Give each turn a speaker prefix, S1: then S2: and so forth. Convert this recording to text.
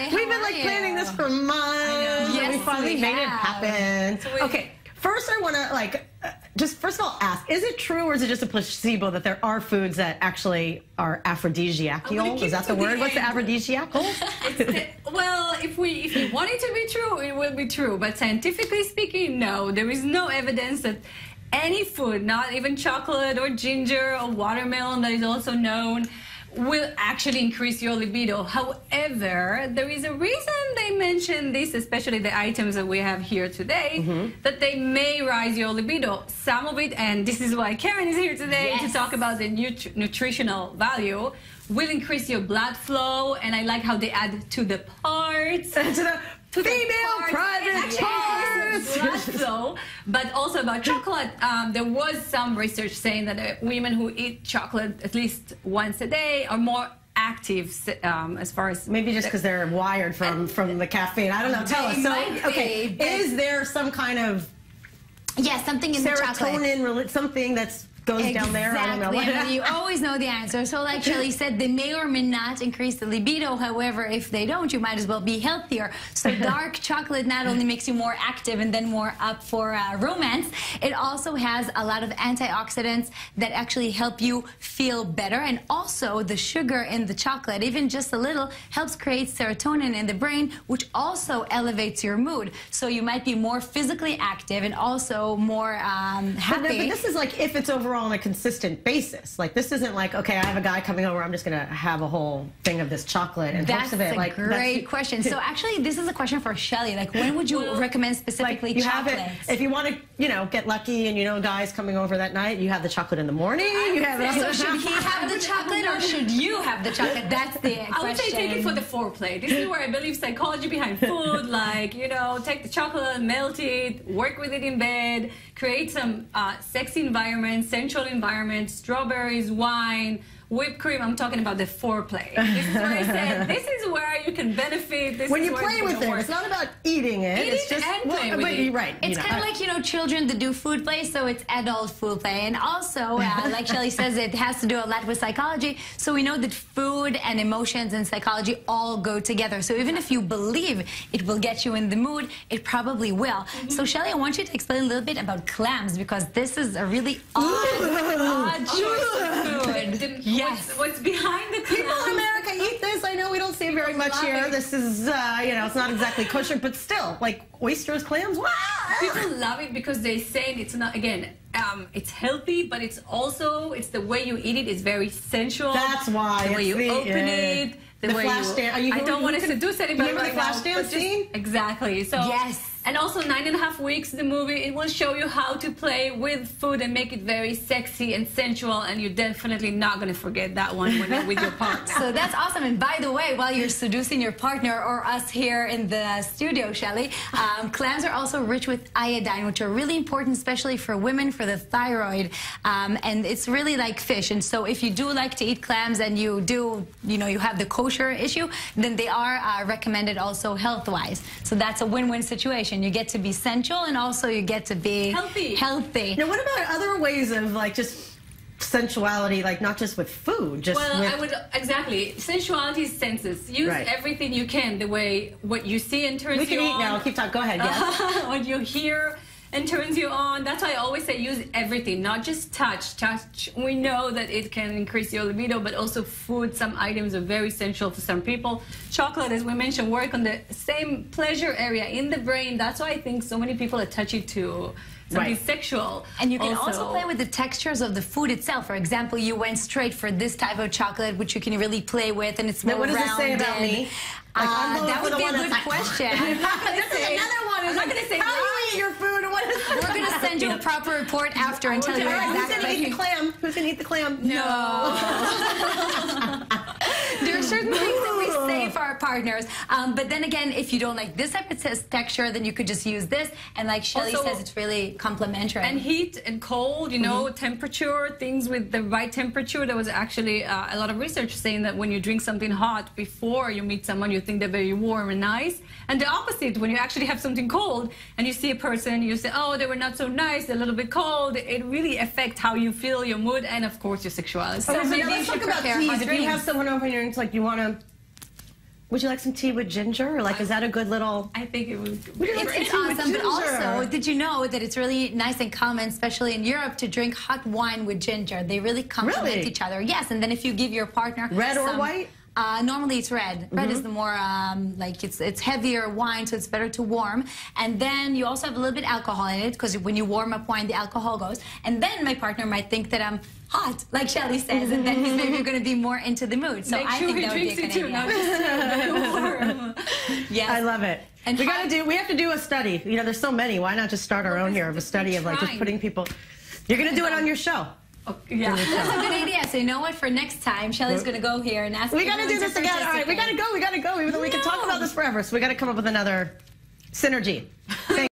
S1: We've been like planning this for months.
S2: Yes,
S1: and we finally made it happen. Okay, first I want to like just first of all ask: is it true or is it just a placebo that there are foods that actually are aphrodisiacal? Is that the word? What's the aphrodisiacal?
S2: Well, if you want it to be true, it will be true. But scientifically speaking, no. There is no evidence that any food, not even chocolate or ginger or watermelon that is also known, will actually increase your libido. However, there is a reason they mention this, especially the items that we have here today, that they may rise your libido. Some of it, and this is why Karen is here today to talk about the nutritional value, will increase your blood flow, and I like how they add to the parts.
S1: To the female private parts.
S2: Blood flow, but also about chocolate. There was some research saying that women who eat chocolate at least once a day are more active as far as
S1: maybe just because they're wired from the caffeine. I don't know. Tell us. So, okay, is there some kind of
S3: something in the chocolate,
S1: serotonin, something that's goes down there? I don't know.
S3: You always know the answer. So like Shelly said, they may or may not increase the libido. However, if they don't, you might as well be healthier. So dark chocolate not only makes you more active and then more up for romance, it also has a lot of antioxidants that actually help you feel better. And also the sugar in the chocolate, even just a little, helps create serotonin in the brain, which also elevates your mood. So you might be more physically active and also more happy.
S1: But this is like if it's overall on a consistent basis. Like this isn't like, okay, I have a guy coming over, I'm just gonna have a whole thing of this chocolate and
S3: that's
S1: of it.
S3: Like a great question. So actually this is a question for Shelly. Like when would you recommend specifically chocolate?
S1: If you want to, you know, get lucky and you know guys coming over that night, you have the chocolate in the morning.
S3: So should he have the chocolate or should you have the chocolate? That's the question.
S2: I would say take it for the foreplay. This is where I believe psychology behind food, like, you know, take the chocolate, melt it, work with it in bed, create some sexy environment, sensual environment, strawberries, wine, whipped cream. I'm talking about the foreplay. This is where I said, this is where you can benefit.
S1: When you play with it, it's not about eating it. It's just
S2: playing with it.
S1: Right.
S3: It's kind of like, you know, children that do food play, so it's adult food play. And also, like Shelly says, it has to do a lot with psychology. So we know that food and emotions and psychology all go together. So even if you believe it will get you in the mood, it probably will. So Shelly, I want you to explain a little bit about clams, because this is a really odd choice of food.
S2: Yes. What's behind the
S1: people in America eat this? I know we don't see it very much here. This is, you know, it's not exactly kosher, but still, like oysters, clams. Wow.
S2: People love it because they say it's not, again, it's healthy, but it's also, it's the way you eat it is very sensual.
S1: That's why.
S2: The way you open it. The
S1: flash dance.
S2: I don't want to seduce anybody
S1: right now. Remember the flash dance scene?
S2: Exactly. So
S3: yes.
S2: And also 9.5 weeks, the movie, it will show you how to play with food and make it very sexy and sensual, and you're definitely not going to forget that one when you're with your partner.
S3: So that's awesome. And by the way, while you're seducing your partner or us here in the studio, Shelly, clams are also rich with iodine, which are really important, especially for women, for the thyroid. And it's really like fish. And so if you do like to eat clams and you do, you know, you have the kosher issue, then they are recommended also health-wise. So that's a win-win situation. You get to be sensual and also you get to be healthy.
S1: Now, what about other ways of like just sensuality, like not just with food, just
S2: I would, exactly. Sensuality is senses. Use everything you can, the way what you see and turns you on.
S1: We can eat now. Keep talking. Go ahead. Yes.
S2: What you hear and turns you on. That's why I always say use everything, not just touch. Touch, we know that it can increase your libido, but also food. Some items are very essential for some people. Chocolate, as we mentioned, work on the same pleasure area in the brain. That's why I think so many people attach it to something sexual.
S3: And you can also play with the textures of the food itself. For example, you went straight for this type of chocolate, which you can really play with, and it's more rounded.
S1: What does it say about me? Like,
S3: that would be a good question.
S1: I'm not going to say another one.
S2: I'm not going to say
S1: how do you eat your food, or what is
S3: We're going to send you a proper report after and tell you exactly.
S1: Who's going to eat the clam? Who's going to eat the clam?
S3: No. There are certain things that we say for our partners, but then again, if you don't like this type of texture, then you could just use this. And like Shelly says, it's really complementary.
S2: And heat and cold, you know, temperature, things with the right temperature. There was actually a lot of research saying that when you drink something hot before you meet someone, you think they're very warm and nice. And the opposite, when you actually have something cold and you see a person, you say, oh, they were not so nice, they're a little bit cold. It really affects how you feel, your mood, and of course your sexuality.
S1: So maybe let's talk about teas. If you have someone over here and it's like you want to Would you like some tea with ginger? Or like, is that a good little...
S2: I think it was...
S3: It's awesome, but also, did you know that it's really nice and common, especially in Europe, to drink hot wine with ginger? They really complement each other. Yes, and then if you give your partner...
S1: Red or white?
S3: Normally it's red. Red is the more, like, it's heavier wine, so it's better to warm. And then you also have a little bit alcohol in it, because when you warm up wine, the alcohol goes. And then my partner might think that I'm hot, like Shelly says, and then he's maybe going to be more into the mood. So I think that would be a good idea. Yes.
S1: I love it. And we have to do a study. You know, there's so many. Why not just start our own here of a study of like just putting people... You're going to do it on your show.
S3: Yeah, that's a good idea. So you know what? For next time, Shelly's going to go here and ask.
S1: We got to do this again. All right, we got to go. We got to go. Even though we can talk about this forever, so we got to come up with another synergy.